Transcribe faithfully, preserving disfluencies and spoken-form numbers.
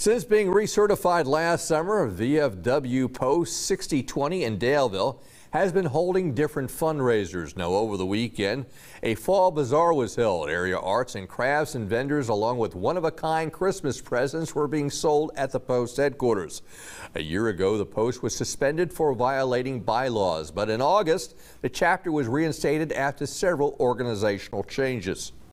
Since being recertified last summer, V F W Post sixty twenty in Daleville has been holding different fundraisers. Now, over the weekend, a fall bazaar was held. Area arts and crafts and vendors, along with one-of-a-kind Christmas presents, were being sold at the Post headquarters. A year ago, the Post was suspended for violating bylaws, but in August, the chapter was reinstated after several organizational changes.